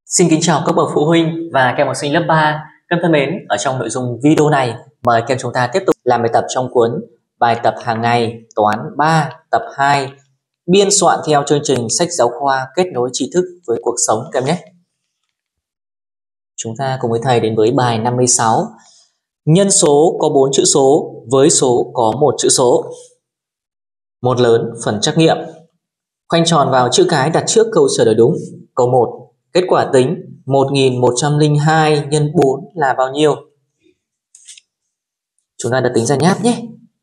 Xin kính chào các bậc phụ huynh và các em học sinh lớp 3. Các em thân mến, ở trong nội dung video này, mời các em chúng ta tiếp tục làm bài tập trong cuốn Bài tập hàng ngày toán 3 tập 2, biên soạn theo chương trình sách giáo khoa kết nối tri thức với cuộc sống các em nhé. Chúng ta cùng với thầy đến với bài 56. Nhân số có 4 chữ số với số có 1 chữ số. Một lớn phần trắc nghiệm. Khoanh tròn vào chữ cái đặt trước câu trả lời đúng. Câu 1. Kết quả tính 1102 nhân 4 là bao nhiêu? Chúng ta đặt tính ra nháp nhé.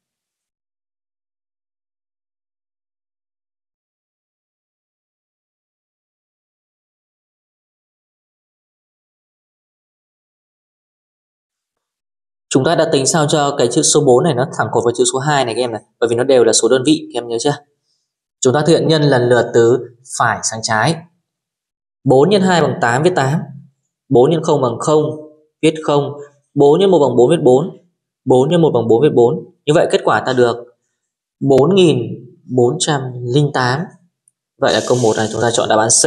Chúng ta đặt tính sao cho cái chữ số 4 này nó thẳng cột với chữ số 2 này các em này, bởi vì nó đều là số đơn vị, các em nhớ chưa? Chúng ta thực hiện nhân lần lượt từ phải sang trái. 4 nhân 2 bằng 8 viết 8. 4 nhân 0 bằng 0 viết 0. 4 nhân 1 bằng 4 viết 4. 4 nhân 1 bằng 4 viết 4. Như vậy kết quả ta được 4408. Vậy là câu 1 này chúng ta chọn đáp án C.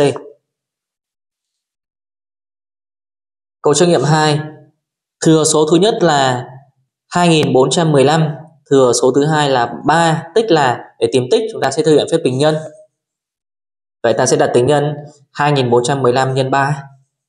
Câu trắc nghiệm 2. Thừa số thứ nhất là 2415, thừa số thứ hai là 3, tích là, để tìm tích chúng ta sẽ thực hiện phép tính nhân. Vậy ta sẽ đặt tính nhân 2415 nhân 3.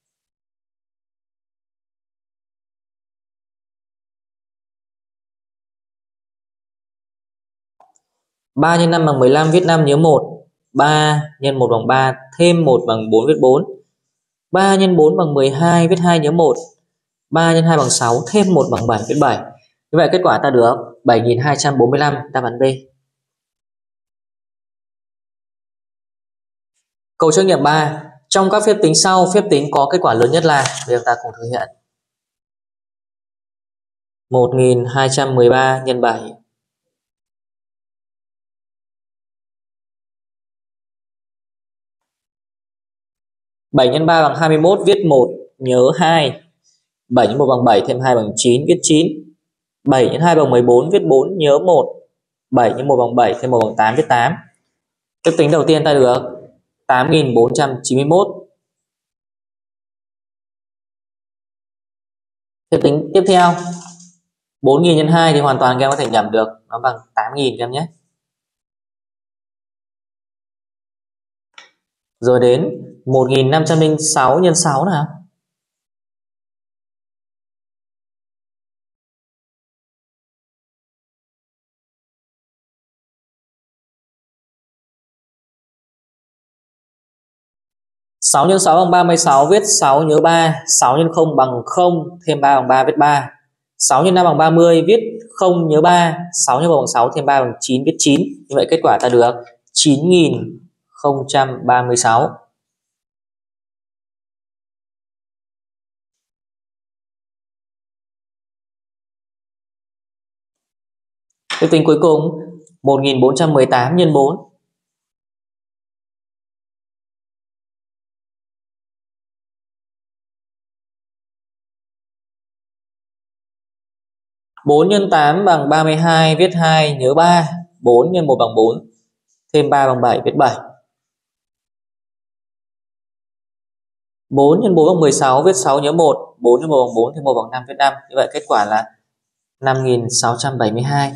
Ba nhân 5 bằng 15 viết 5 nhớ 1. 3 nhân 1 bằng 3 thêm 1 bằng 4 viết 4. 3 nhân 4 bằng 12 viết 2 nhớ 1. 3 nhân 2 bằng 6 thêm 1 bằng 7 viết 7. Như vậy kết quả ta được 7245, đáp án B. Câu trắc nghiệm 3. Trong các phép tính sau, phép tính có kết quả lớn nhất là, bây giờ ta cùng thực hiện. 1213 nhân 7. 7 nhân 3 bằng 21 viết 1 nhớ 2. 7 nhân 1 bằng 7 thêm 2 bằng 9 viết 9. 7 nhân 2 bằng 14 viết 4 nhớ 1. 7 nhân 1 bằng 7 thêm 1 bằng 8 viết 8. Phép tính đầu tiên ta được 8491. Phép tính tiếp theo 4000 nhân 2 thì hoàn toàn các em có thể nhẩm được, nó bằng 8000 các em nhé. Rồi đến 1506 nhân 6 nào. Sáu nhân 6 bằng 36 viết 6 nhớ 3. 6 nhân 0 bằng 0 thêm 3 bằng 3 viết 3. 6 nhân 5 bằng 30 viết 0 nhớ 3. 6 nhân 1 bằng 6 thêm 3 bằng 9 viết 9. Như vậy kết quả ta được 9036. Phép tính cuối cùng 1418 nhân 4. 4 nhân 8 bằng 32 viết 2 nhớ 3. 4 nhân 1 bằng 4 thêm 3 bằng 7 viết 7. 4 nhân 4 bằng 16 viết 6 nhớ 1. 4 nhân 1 bằng 4 thêm 1 bằng 5 viết 5. Như vậy kết quả là 5672.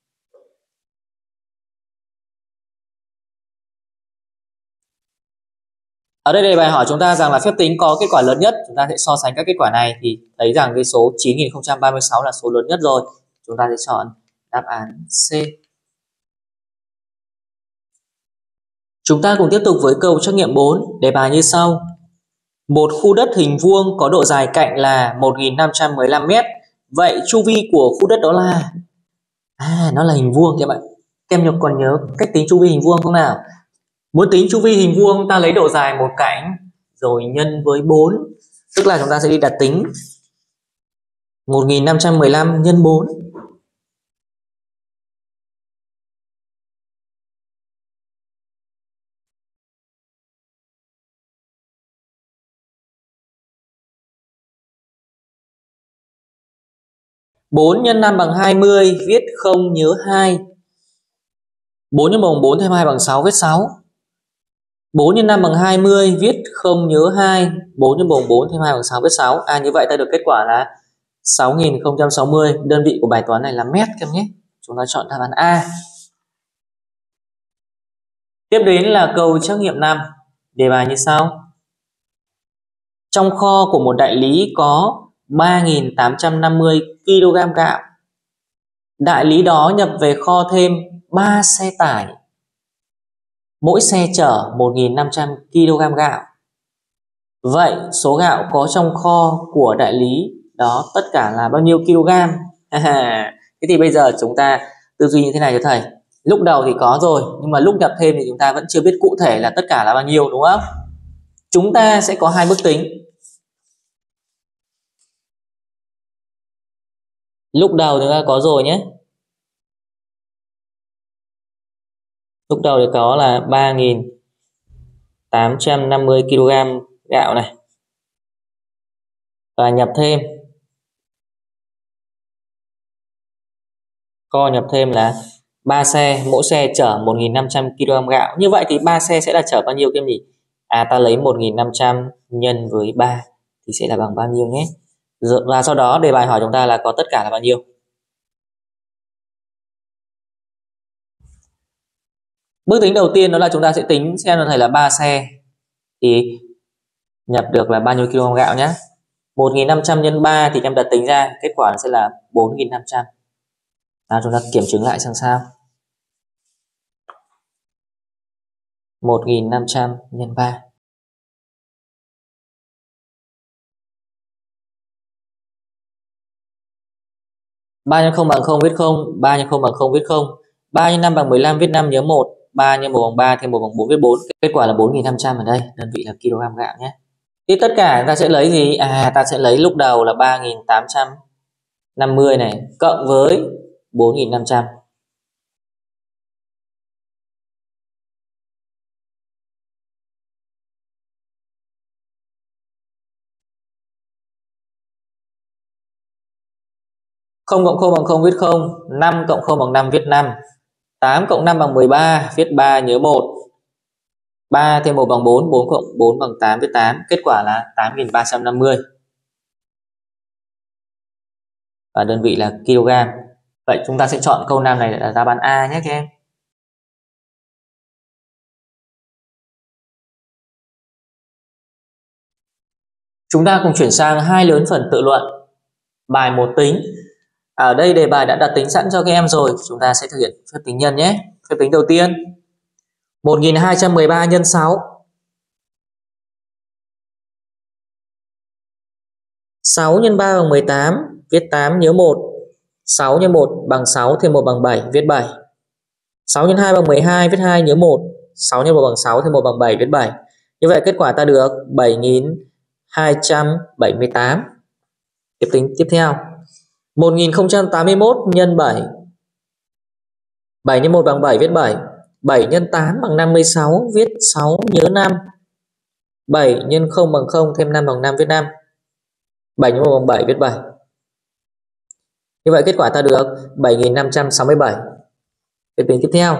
Ở đây đề bài hỏi chúng ta rằng là phép tính có kết quả lớn nhất. Chúng ta sẽ so sánh các kết quả này thì thấy rằng cái số 9036 là số lớn nhất rồi. Chúng ta sẽ chọn đáp án C. Chúng ta cùng tiếp tục với câu trắc nghiệm 4. Đề bài như sau. Một khu đất hình vuông có độ dài cạnh là 1515 m. Vậy chu vi của khu đất đó là... nó là hình vuông các bạn. Các em còn nhớ cách tính chu vi hình vuông không nào? Muốn tính chu vi hình vuông ta lấy độ dài một cạnh rồi nhân với 4. Tức là chúng ta sẽ đi đặt tính 1515 nhân 4. Bốn nhân 5 bằng 20 viết 0 nhớ 2. 4 nhân 1 bằng 4 thêm 2 bằng 6 viết 6. 4 nhân 5 bằng 20, viết 0 nhớ 2, 4 nhân 4 bằng 4 thêm 2 bằng 6 viết 6. Như vậy ta được kết quả là 6060. Đơn vị của bài toán này là mét các em nhé. Chúng ta chọn đáp án A. Tiếp đến là câu trắc nghiệm 5. Đề bài như sau. Trong kho của một đại lý có 3.850 kg gạo. Đại lý đó nhập về kho thêm 3 xe tải. Mỗi xe chở 1.500 kg gạo. Vậy số gạo có trong kho của đại lý đó tất cả là bao nhiêu kg? Thế thì bây giờ chúng ta tư duy như thế này cho thầy. Lúc đầu thì có rồi, nhưng mà lúc nhập thêm thì chúng ta vẫn chưa biết cụ thể là tất cả là bao nhiêu, đúng không? Chúng ta sẽ có hai bước tính. Lúc đầu chúng ta có rồi nhé. Lúc đầu thì có là 3.850 kg gạo này. Và nhập thêm. Kho nhập thêm là 3 xe, mỗi xe chở 1.500 kg gạo. Như vậy thì 3 xe sẽ là chở bao nhiêu các em nhỉ? Ta lấy 1.500 nhân với 3 thì sẽ là bằng bao nhiêu nhé? Và sau đó đề bài hỏi chúng ta là có tất cả là bao nhiêu? Bước tính đầu tiên đó là chúng ta sẽ tính xem là thầy là 3 xe thì nhập được là bao nhiêu kg gạo nhé. 1.500 nhân 3 thì em đặt tính ra kết quả sẽ là 4.500. Chúng ta kiểm chứng lại xem sao. 1.500 nhân 3. 3 nhân 0 bằng 0 viết 0, 3 nhân 0 bằng 0 viết 0, 3 nhân 5 bằng 15 viết 5 nhớ 1, 3 nhân 1 bằng 3 thêm 1 bằng 4 viết 4. Kết quả là 4.500 ở đây, đơn vị là kg gạo nhé. Thì tất cả ta sẽ lấy gì? Ta sẽ lấy lúc đầu là 3.850 này cộng với 4.500. Không cộng 0 bằng 0 viết 0, 5 cộng 0 bằng 5 viết 5, 8 cộng 5 bằng 13 viết 3 nhớ 1, 3 thêm 1 bằng 4, 4 cộng 4 bằng 8 viết 8. Kết quả là 8.350. Và đơn vị là kg. Vậy chúng ta sẽ chọn câu 5 này là đáp án A nhé các em. Chúng ta cùng chuyển sang hai lớn phần tự luận. Bài một tính. Ở đây đề bài đã đặt tính sẵn cho các em rồi. Chúng ta sẽ thực hiện phép tính nhân nhé. Phép tính đầu tiên 1.213 nhân 6. 6 nhân 3 bằng 18, viết 8 nhớ 1. 6 nhân 1 bằng 6 thêm 1 bằng 7, viết 7. 6 nhân 2 bằng 12, viết 2 nhớ 1. 6 nhân 1 bằng 6 thêm 1 bằng 7, viết 7. Như vậy kết quả ta được 7.278. Tiếp tính tiếp theo 1081 nhân 7. 7 nhân 1 bằng 7, viết 7. 7 nhân 8 bằng 56, viết 6 nhớ 5. 7 nhân 0 bằng 0 thêm 5 bằng 5, viết 5. 7 nhân 1 bằng 7, viết 7. Như vậy kết quả ta được 7.567. Tiếp tính tiếp theo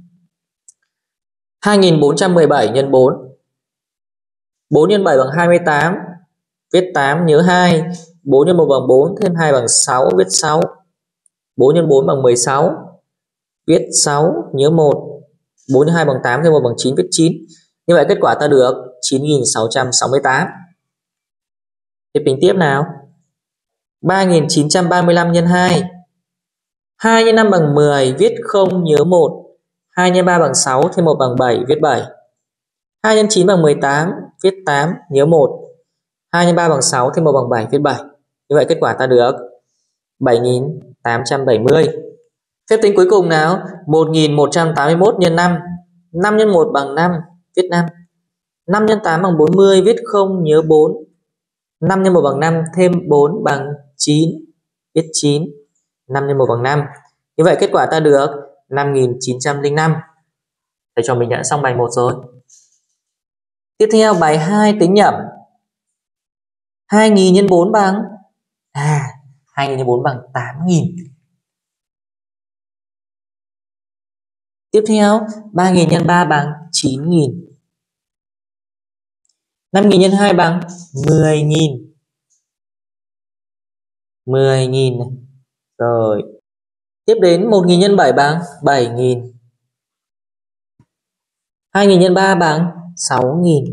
2.417 nhân 4. 4 nhân 7 bằng 28, viết 8 nhớ 2. 4 nhân 1 bằng 4 thêm 2 bằng 6, viết 6. 4 nhân 4 bằng 16, viết 6 nhớ 1. 4 nhân 2 bằng 8 thêm 1 bằng 9, viết 9. Như vậy kết quả ta được 9.668. Tiếp tính tiếp nào 3.935 nhân 2. 2 nhân 5 bằng 10, viết 0 nhớ 1. 2 nhân 3 bằng 6 thêm 1 bằng 7, viết 7. 2 nhân 9 bằng 18, viết 8 nhớ 1. 2 nhân 3 bằng 6 thêm 1 bằng 7, viết 7. Như vậy kết quả ta được 7.870. Phép tính cuối cùng nào 1.181 nhân 5. 5 nhân 1 bằng 5, viết 5. 5 nhân 8 bằng 40, viết 0 nhớ 4. 5 nhân 1 bằng 5 thêm 4 bằng 9, viết 9. 5 nhân 1 bằng 5. Như vậy kết quả ta được 5.905. Thầy cho mình đã xong bài 1 rồi. Tiếp theo bài 2 tính nhẩm. 2.000 nhân 4 bằng 2.000 nhân 4 bằng 8.000. Tiếp theo 3.000 nhân 3 bằng 9.000. 5.000 nhân 2 bằng 10.000. 10.000 này. Rồi. Tiếp đến 1.000 nhân 7 bằng 7.000. 2.000 nhân 3 bằng 6.000.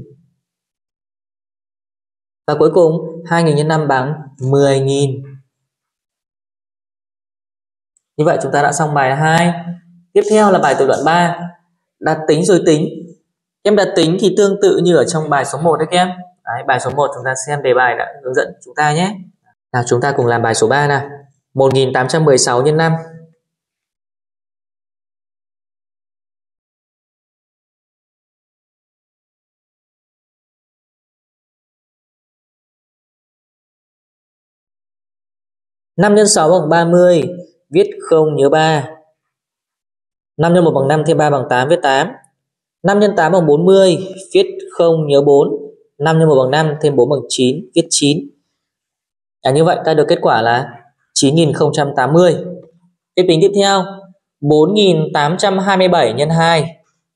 Và cuối cùng 2.000 nhân 5 bằng 10.000. Như vậy chúng ta đã xong bài 2. Tiếp theo là bài tự luận 3. Đặt tính rồi tính. Em đặt tính thì tương tự như ở trong bài số 1 đấy các em. Đấy, bài số 1 chúng ta xem đề bài đã hướng dẫn chúng ta nhé. Nào chúng ta cùng làm bài số 3 nào. 1.816 nhân 5. Năm nhân 6 bằng 30, viết 0 nhớ 3. 5 nhân 1 bằng 5 thêm 3 bằng 8, viết 8. 5 nhân 8 bằng 40, viết 0 nhớ 4. 5 nhân 1 bằng 5 thêm 4 bằng 9, viết 9. Như vậy ta được kết quả là 9.080. Tiếp tính tiếp theo 4.827 nhân 2.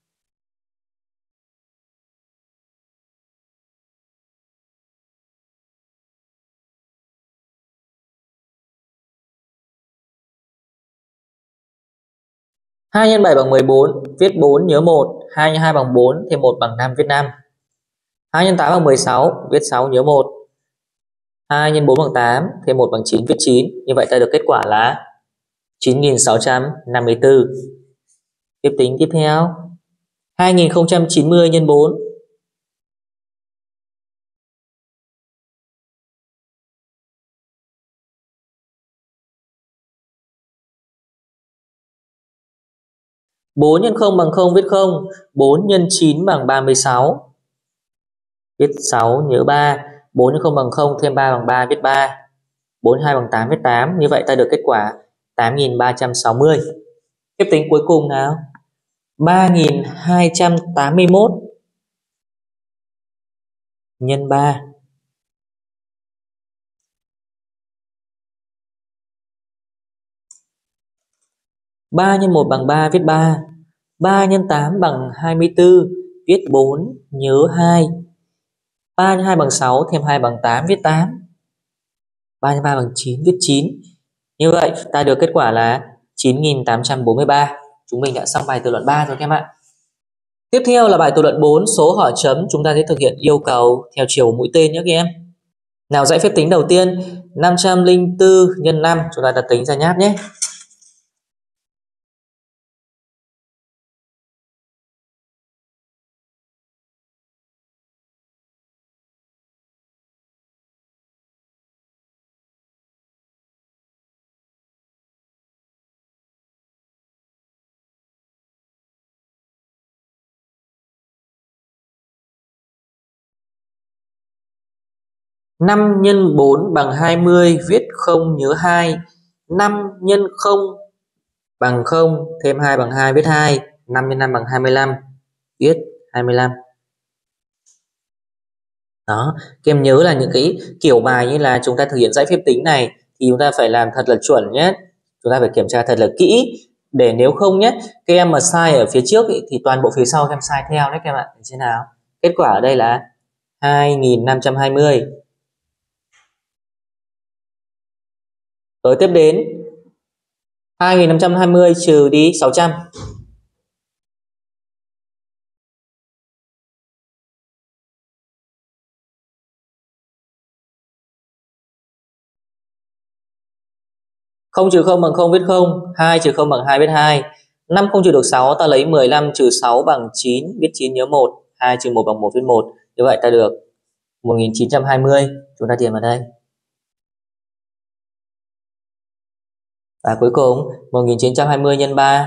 Hai nhân 7 bằng 14, viết 4 nhớ 1. 2 nhân 2 bằng 4 thêm 1 bằng 5, viết 5. 2 nhân 8 bằng 16, viết 6 nhớ 1. 2 nhân 4 bằng 8 thêm 1 bằng 9, viết 9. Như vậy ta được kết quả là 9.654. Tiếp tính tiếp theo 2090 nhân 4. Bốn nhân 0 bằng 0, viết 0. 4 nhân 9 bằng 36, viết 6 nhớ 3. 4 nhân 0 bằng 0 thêm 3 bằng 3, viết 3. 4 2 bằng 8, viết 8. Như vậy ta được kết quả 8.360. Tiếp tính cuối cùng nào. 3.281 nhân 3. 3 nhân 1 bằng 3, viết 3. 3 nhân 8 bằng 24, viết 4 nhớ 2. 3 nhân 2 bằng 6 thêm 2 bằng 8, viết 8. 3 nhân 3 bằng 9, viết 9. Như vậy ta được kết quả là 9.843. Chúng mình đã xong bài tự luận 3 rồi các em ạ. Tiếp theo là bài tự luận 4, số hỏi chấm. Chúng ta sẽ thực hiện yêu cầu theo chiều mũi tên nhé các em. Nào, dãy phép tính đầu tiên 504 nhân 5. Chúng ta đặt tính ra nháp nhé. Năm nhân 4 bằng 20, viết 0 nhớ 2. 5 nhân 0 bằng 0 thêm 2 bằng 2, viết 2. 5 nhân 5 bằng 25, viết 25. Đó, các em nhớ là những cái kiểu bài như là chúng ta thực hiện dãy phép tính này thì chúng ta phải làm thật là chuẩn nhé. Chúng ta phải kiểm tra thật là kỹ, để nếu không nhé, các em mà sai ở phía trước ý, thì toàn bộ phía sau các em sai theo đấy các em ạ. Để xem nào. Kết quả ở đây là 2.520. Rồi tiếp đến 2.520 trừ đi 600. Không trừ 0 bằng 0, viết 0. 2 trừ 0 bằng 2, viết 2. 5 không trừ được 6, ta lấy 15 trừ 6 bằng 9, viết 9 nhớ 1. 2 trừ 1 bằng 1, viết 1. Như vậy ta được 1920. Chúng ta điền vào đây. Và cuối cùng 1920 nhân 3.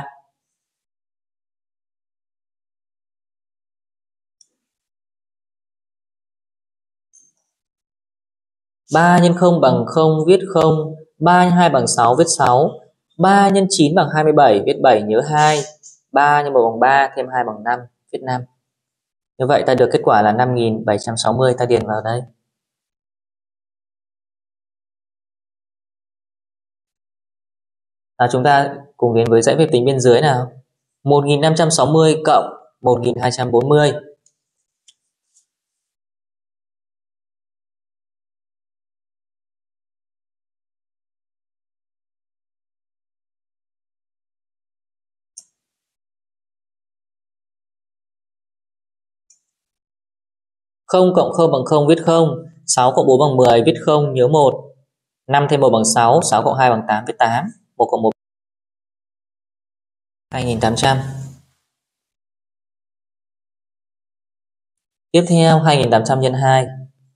3 nhân 0 bằng 0, viết 0. 3 nhân 2 bằng 6, viết 6. 3 nhân 9 bằng 27, viết 7 nhớ 2. 3 nhân 1 bằng 3 thêm 2 bằng 5, viết 5. Như vậy ta được kết quả là 5.760. Ta điền vào đây. Chúng ta cùng đến với dãy phép tính bên dưới nào. 1.560 cộng 1.240. 0 cộng 0 bằng 0 viết 0, 6 cộng 4 bằng 10 viết 0 nhớ 1, 5 thêm 1 bằng 6, 6 cộng 2 bằng 8 viết 8, 1 cộng 1 2800. Tiếp theo 2800 nhân 2.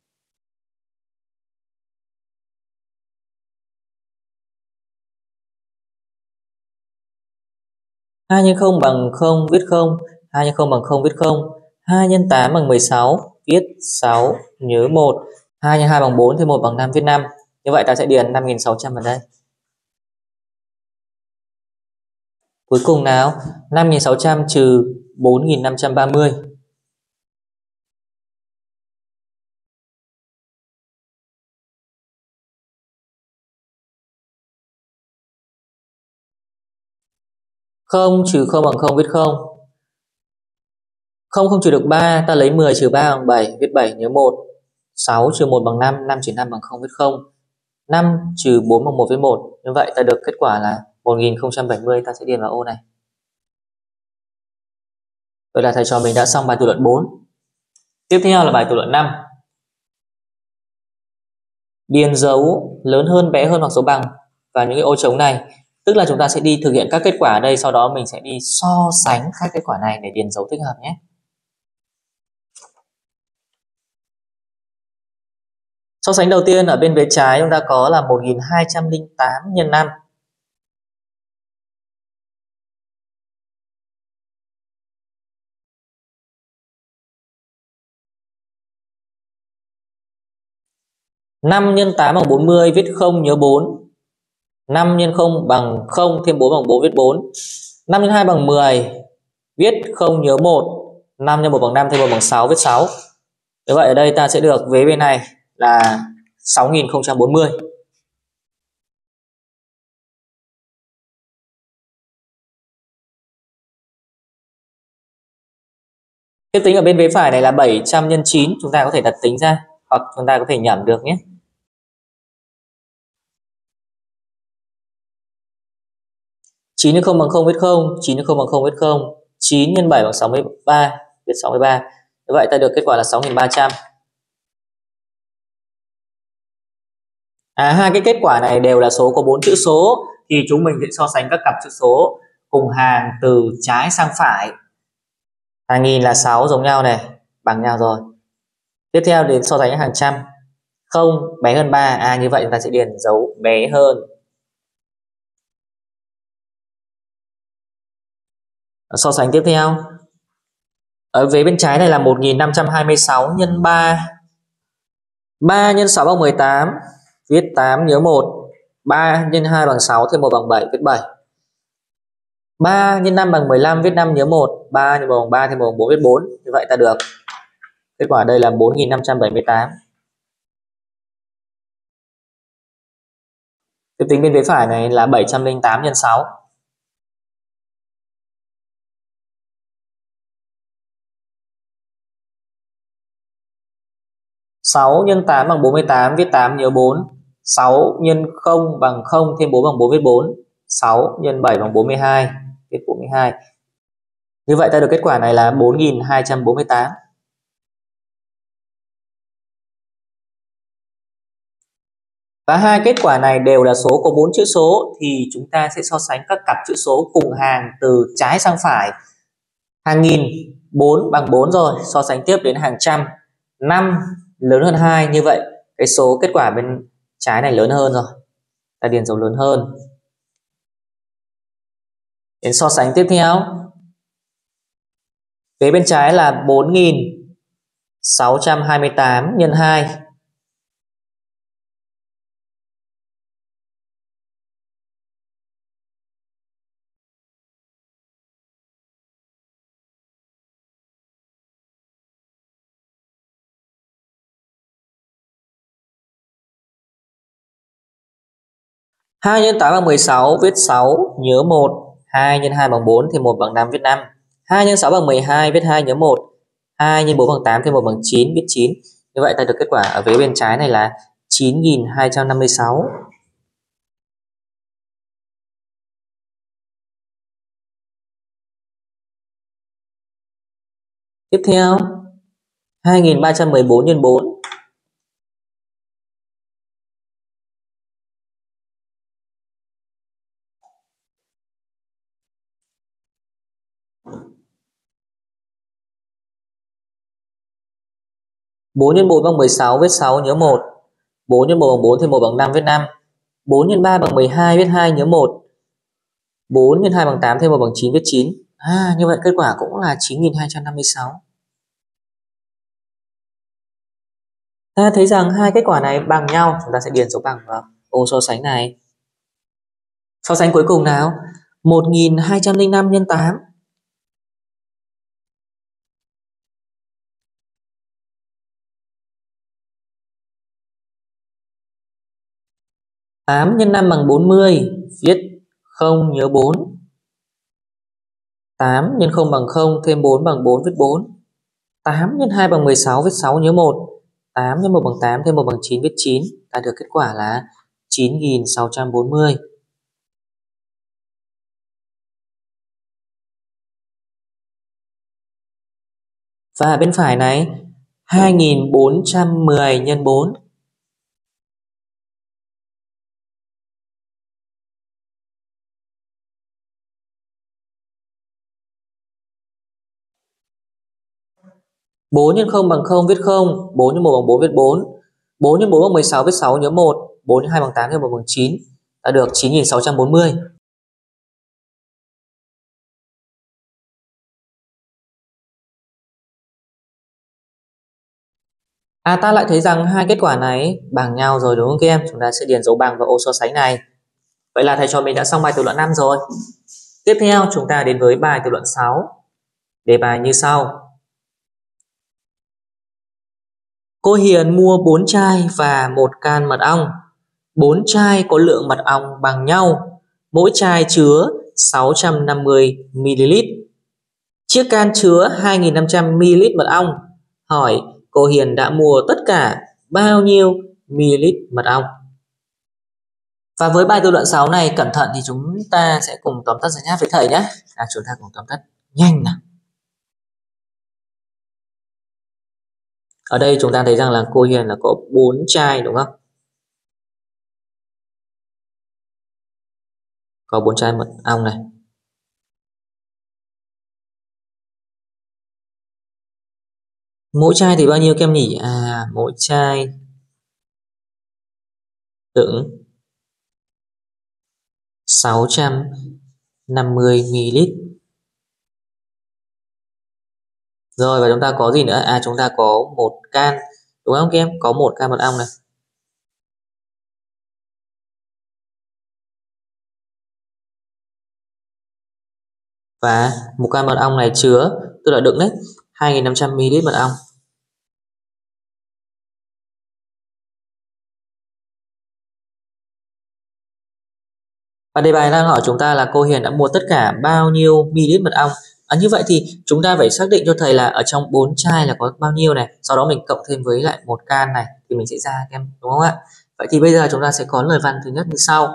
2 nhân 0 bằng 0 viết 0, 2 nhân 0 bằng 0 viết 0, 2 nhân 8 bằng 16 viết 6 nhớ 1, 2 nhân 2 bằng 4 thêm 1 bằng 5 viết 5. Như vậy ta sẽ điền 5600 vào đây. Cuối cùng nào, 5600 trừ 4530. Không trừ 0 bằng 0 viết 0. 0 không trừ được 3, ta lấy 10 trừ 3 bằng 7, viết 7 nhớ 1. 6 trừ 1 bằng 5, 5 trừ 5 bằng 0 viết 0. 5 trừ 4 bằng 1 viết 1. Như vậy ta được kết quả là 1070, ta sẽ điền vào ô này. Vậy là thầy trò mình đã xong bài tự luận 4. Tiếp theo là bài tự luận 5. Điền dấu lớn hơn, bé hơn hoặc số bằng vào những cái ô trống này. Tức là chúng ta sẽ đi thực hiện các kết quả ở đây, sau đó mình sẽ đi so sánh các kết quả này để điền dấu thích hợp nhé. So sánh đầu tiên ở bên vế trái chúng ta có là 1208 nhân 5. Năm nhân 8 bằng 40 viết 0 nhớ 4. 5 nhân 0 bằng 0 thêm 4 bằng 4 viết 4. 5 nhân 2 bằng 10 viết 0 nhớ 1. 5 nhân 1 bằng 5 thêm 1 bằng 6 viết 6. Như vậy ở đây ta sẽ được vế bên này là 6040. Tiếp tính ở bên vế phải này là 700 nhân 9, chúng ta có thể đặt tính ra hoặc chúng ta có thể nhẩm được nhé. 9 nhân 0 bằng 0 viết 0, 9 nhân 0 bằng 0 viết 0, 9 nhân 7 bằng 63 viết 63. Như vậy ta được kết quả là 6300. Hai cái kết quả này đều là số có 4 chữ số thì chúng mình sẽ so sánh các cặp chữ số cùng hàng từ trái sang phải. Hàng nghìn là 6 giống nhau này, bằng nhau rồi. Tiếp theo đến so sánh hàng trăm. 0 bé hơn 3, như vậy chúng ta sẽ điền dấu bé hơn. So sánh tiếp theo. Ở vế bên trái này là 1526 nhân 3. 3 nhân 6 bằng 18, viết 8 nhớ 1. 3 nhân 2 bằng 6 thêm 1 bằng 7 viết 7. 3 nhân 5 bằng 15 viết 5 nhớ 1. 3 nhân 1 bằng 3 thêm 1 bằng 4 viết 4. Như vậy ta được kết quả đây là 4578. Tiếp tính bên vế phải này là 708 nhân 6. 6 nhân 8 bằng 48 viết 8 nhớ 4. 6 nhân 0 bằng 0 thêm 4 bằng 4 viết 4. 6 nhân 7 bằng 42 viết 42. Như vậy ta được kết quả này là 4248. Và hai kết quả này đều là số có 4 chữ số thì chúng ta sẽ so sánh các cặp chữ số cùng hàng từ trái sang phải. Hàng nghìn 4 bằng 4 rồi, so sánh tiếp đến hàng trăm. 5 lớn hơn 2, như vậy cái số kết quả bên trái này lớn hơn rồi. Ta điền dấu lớn hơn. Đến so sánh tiếp theo. Vế bên trái là 4628 nhân 2. 2 nhân 8 bằng 16 viết 6 nhớ 1. 2 nhân 2 bằng 4 thêm 1 bằng 5 viết 5. 2 nhân 6 bằng 12 viết 2 nhớ 1. 2 nhân 4 bằng 8 thêm 1 bằng 9 viết 9. Như vậy ta được kết quả ở vế bên trái này là 9256. Tiếp theo 2314 nhân 4. Bốn nhân 4 bằng 16, viết 6 nhớ 1. 4 nhân 1 bằng 4 thì 1 bằng 5, viết 5. 4 nhân 3 bằng 12, viết 2 nhớ 1. 4 nhân 2 bằng 8, thêm 1 bằng 9, viết 9. Như vậy kết quả cũng là 9256. Ta thấy rằng hai kết quả này bằng nhau, chúng ta sẽ điền dấu bằng vào ô so sánh này. So sánh cuối cùng nào. 1205 nhân 8. 8 nhân 5 bằng 40, viết 0 nhớ 4. 8 nhân 0 bằng 0, thêm 4 bằng 4, viết 4. 8 nhân 2 bằng 16, viết 6 nhớ 1. 8 nhân 1 bằng 8, thêm 1 bằng 9, viết 9. Ta được kết quả là 9640. Và bên phải này 2410 nhân 4. 4 nhân 0 bằng 0, viết 0. 4 nhân 1 bằng 4, viết 4. 4 nhân 4 bằng 16, viết 6 nhớ 1. 4 nhân 2 bằng 8, thêm 1 bằng 9. Ta được 9640. Ta lại thấy rằng hai kết quả này bằng nhau rồi đúng không các em? Chúng ta sẽ điền dấu bằng vào ô so sánh này. Vậy là thầy trò mình đã xong bài tự luận 5 rồi. Tiếp theo chúng ta đến với bài tự luận 6. Đề bài như sau. Cô Hiền mua 4 chai và 1 can mật ong. 4 chai có lượng mật ong bằng nhau. Mỗi chai chứa 650ml. Chiếc can chứa 2500ml mật ong. Hỏi cô Hiền đã mua tất cả bao nhiêu ml mật ong? Và với bài tự luận 6 này, cẩn thận thì chúng ta sẽ cùng tóm tắt giải nháp với thầy nhé. Chúng ta cùng tóm tắt nhanh nào. Ở đây chúng ta thấy rằng là cô Hiền là có 4 chai đúng không? Có 4 chai mật ong này. Mỗi chai thì bao nhiêu kem nhỉ? Mỗi chai đựng 650ml. Rồi và chúng ta có gì nữa? Chúng ta có 1 can đúng không các em? Có 1 can mật ong này. Và 1 can mật ong này chứa, tức là đựng đấy, 2500ml mật ong. Và đề bài đang hỏi chúng ta là cô Hiền đã mua tất cả bao nhiêu ml mật ong. Như vậy thì chúng ta phải xác định cho thầy là ở trong 4 chai là có bao nhiêu này. Sau đó mình cộng thêm với lại 1 can này thì mình sẽ ra các em đúng không ạ? Vậy thì bây giờ chúng ta sẽ có lời văn thứ nhất như sau.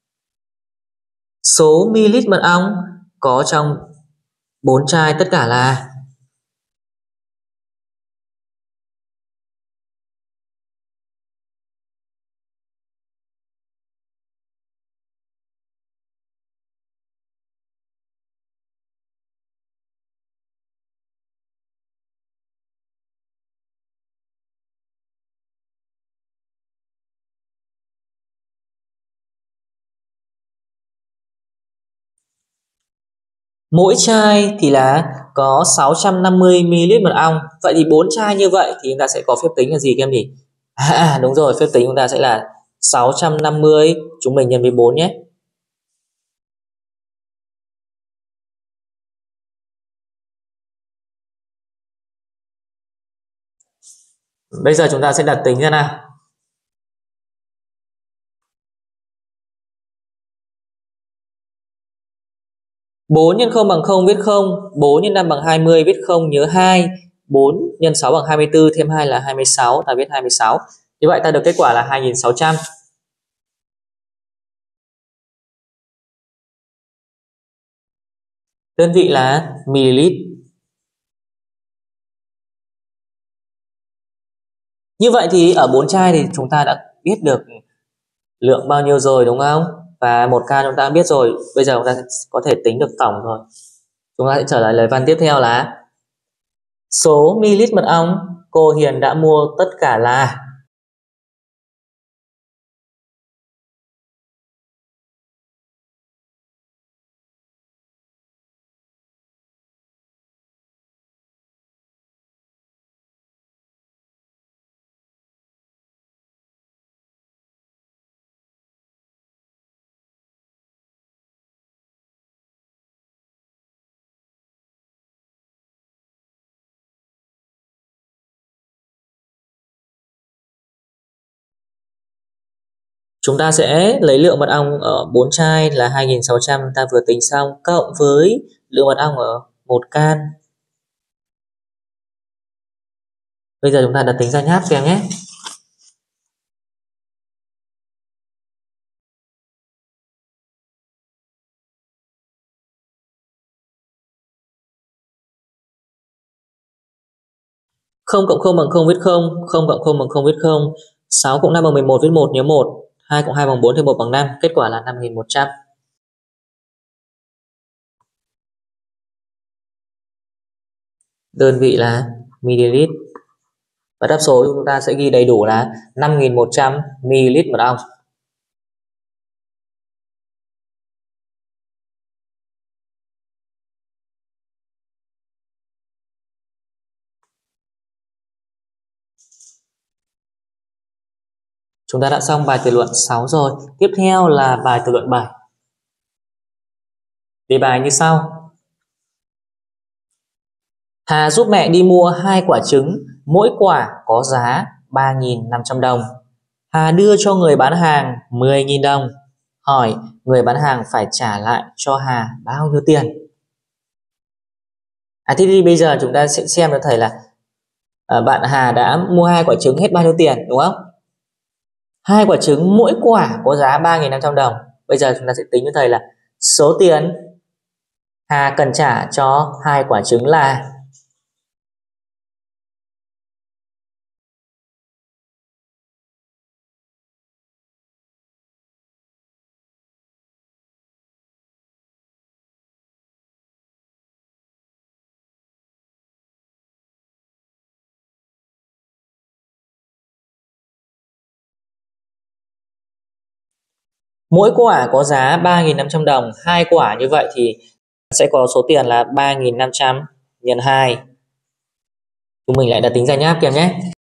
Số ml mật ong có trong 4 chai tất cả là mỗi chai thì là có 650ml mật ong. Vậy thì 4 chai như vậy thì chúng ta sẽ có phép tính là gì các em nhỉ? Đúng rồi, phép tính chúng ta sẽ là 650 chúng mình nhân với 4 nhé. Bây giờ chúng ta sẽ đặt tính ra nào. 4 nhân 0 bằng 0, viết 0. 4 nhân 5 bằng 20, viết 0 nhớ 2. 4 nhân 6 bằng 24, thêm 2 là 26, ta viết 26. Như vậy ta được kết quả là 2600. Đơn vị là ml. Như vậy thì ở 4 chai thì chúng ta đã biết được lượng bao nhiêu rồi đúng không? Và 1 ca chúng ta biết rồi. Bây giờ chúng ta có thể tính được tổng rồi. Chúng ta sẽ trở lại lời văn tiếp theo là số ml mật ong cô Hiền đã mua tất cả là. Chúng ta sẽ lấy lượng mật ong ở 4 chai là 2600 ta vừa tính xong cộng với lượng mật ong ở 1 can. Bây giờ chúng ta đã tính ra nháp cho em nhé. Không cộng không bằng không viết không, không cộng không bằng không viết không, 6 cộng 5 bằng 11 viết 1 nhớ 1, 2 cộng 2 bằng 4 thì 1 bằng 5, kết quả là 5100. Đơn vị là ml. Và đáp số chúng ta sẽ ghi đầy đủ là 5100 ml mật ong. Chúng ta đã xong bài tự luận 6 rồi. Tiếp theo là bài tự luận 7. Đề bài như sau. Hà giúp mẹ đi mua 2 quả trứng, mỗi quả có giá 3.500 đồng. Hà đưa cho người bán hàng 10.000 đồng. Hỏi người bán hàng phải trả lại cho Hà bao nhiêu tiền? Thế thì bây giờ chúng ta sẽ xem cho thầy là bạn Hà đã mua 2 quả trứng hết bao nhiêu tiền đúng không? 2 quả trứng mỗi quả có giá 3.500 đồng. Bây giờ chúng ta sẽ tính cho thầy là số tiền Hà cần trả cho 2 quả trứng là. Mỗi quả có giá 3.500 đồng, 2 quả như vậy thì sẽ có số tiền là 3.500 nhân 2. Chúng mình lại đã tính ra nháp kèm nhé.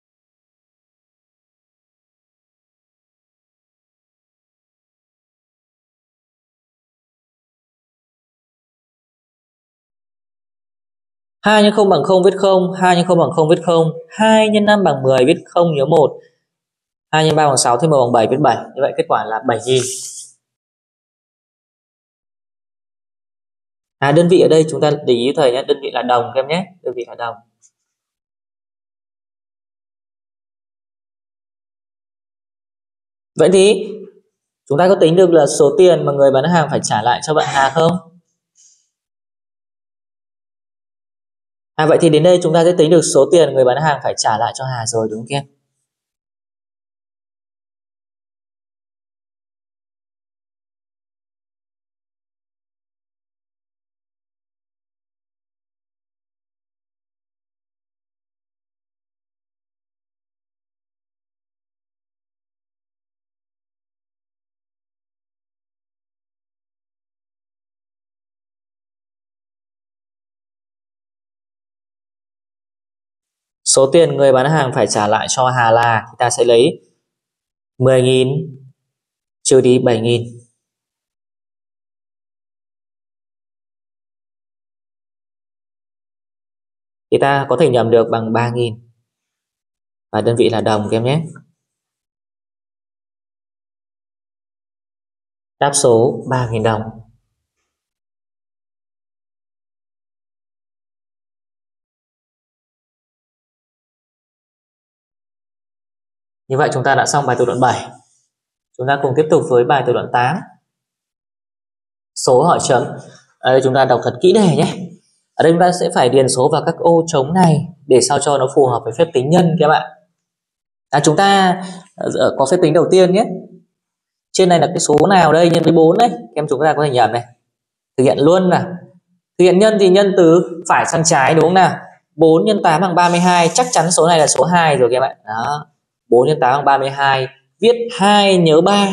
Hai nhân 0 bằng 0 viết 0, 2 nhân 0 bằng 0 viết 0, 2 nhân 5 bằng 10 viết 0 nhớ 1, 2 nhân 3 bằng 6 thêm 1 bằng 7 viết 7. Như vậy kết quả là 7.000. Đơn vị ở đây chúng ta để ý thầy nhé, đơn vị là đồng các em nhé, đơn vị là đồng. Vậy thì chúng ta có tính được là số tiền mà người bán hàng phải trả lại cho bạn Hà không? Vậy thì đến đây chúng ta sẽ tính được số tiền người bán hàng phải trả lại cho Hà rồi đúng không em? Số tiền người bán hàng phải trả lại cho Hà là, thì ta sẽ lấy 10.000 trừ đi 7.000. Thì ta có thể nhầm được bằng 3.000. Và đơn vị là đồng các em nhé. Đáp số 3.000 đồng. Như vậy chúng ta đã xong bài tự luận 7. Chúng ta cùng tiếp tục với bài tự luận 8. Số hỏi chấm. Ở đây chúng ta đọc thật kỹ đề nhé. Ở đây chúng ta sẽ phải điền số vào các ô trống này để sao cho nó phù hợp với phép tính nhân các bạn. Chúng ta có phép tính đầu tiên nhé. Trên này là cái số nào đây nhân với 4 đấy. Em chúng ta có thể nhận này. Thực hiện luôn nào. Thực hiện nhân thì nhân từ phải sang trái đúng không nào? 4 nhân 8 bằng 32, chắc chắn số này là số 2 rồi các bạn. Đó. 4 nhân 8 bằng 32, viết 2 nhớ 3.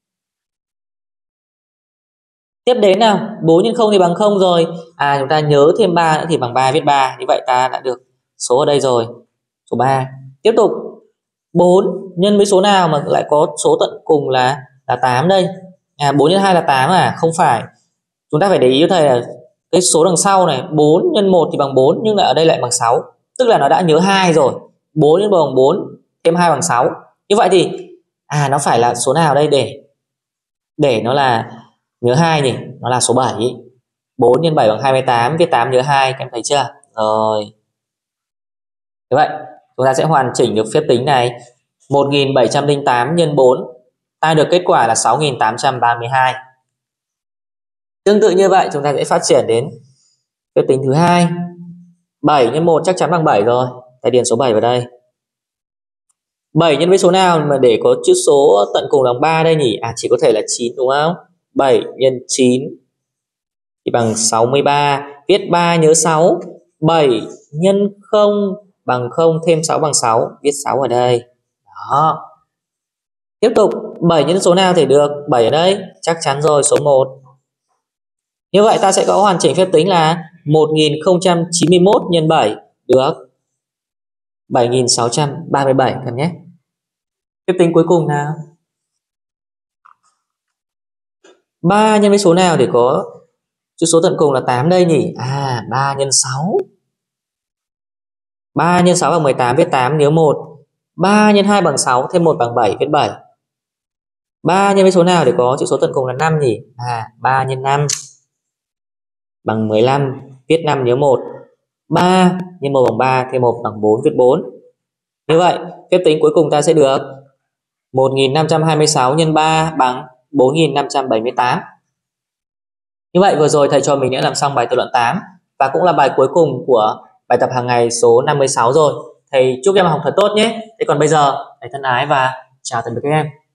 Tiếp đến nào, 4 nhân 0 thì bằng 0 rồi. Chúng ta nhớ thêm 3 nữa thì bằng 3, viết 3. Như vậy ta đã được số ở đây rồi, số 3. Tiếp tục, 4 nhân với số nào mà lại có số tận cùng là 8 đây? 4 nhân 2 là 8 Không phải. Chúng ta phải để ý cho thầy là cái số đằng sau này, 4 nhân 1 thì bằng 4 nhưng là ở đây lại bằng 6. Tức là nó đã nhớ 2 rồi. 4 nhân 1 bằng 4, thêm 2 bằng 6. Như vậy thì nó phải là số nào đây để nó là nhớ 2 nhỉ? Nó là số 7. 4 nhân 7 bằng 28, viết 8 nhớ 2, các em thấy chưa? Rồi. Như vậy, chúng ta sẽ hoàn chỉnh được phép tính này. 1708 nhân 4, ta được kết quả là 6832. Tương tự như vậy, chúng ta sẽ phát triển đến phép tính thứ hai. 7 nhân 1 chắc chắn bằng 7 rồi. Ta điền số 7 vào đây. 7 nhân với số nào mà để có chữ số tận cùng là 3 đây nhỉ? Chỉ có thể là 9 đúng không? 7 nhân 9 thì bằng 63. Viết 3 nhớ 6. 7 nhân 0 bằng 0, thêm 6 bằng 6. Viết 6 ở đây. Đó. Tiếp tục, 7 nhân số nào thể được? 7 ở đây, chắc chắn rồi, số 1. Như vậy ta sẽ có hoàn chỉnh phép tính là 1091 nhân 7 được 7637 các em nhé. Phép tính cuối cùng nào. 3 nhân với số nào để có chữ số tận cùng là 8 đây nhỉ? 3 nhân 6. 3 nhân 6 bằng 18, viết 8 nhớ 1. 3 nhân 2 bằng 6, thêm 1 bằng 7, viết 7. 3 nhân với số nào để có chữ số tận cùng là 5 nhỉ? 3 nhân 5 bằng 15, viết 5 nhớ 1. 3 nhân 1 bằng 3, thêm 1 bằng 4, viết 4. Như vậy, phép tính cuối cùng ta sẽ được 1526 nhân 3 bằng 4578. Như vậy vừa rồi thầy cho mình đã làm xong bài tự luận 8 và cũng là bài cuối cùng của bài tập hàng ngày số 56 rồi. Thầy chúc em học thật tốt nhé. Thế còn bây giờ, thầy thân ái và chào tạm biệt các em.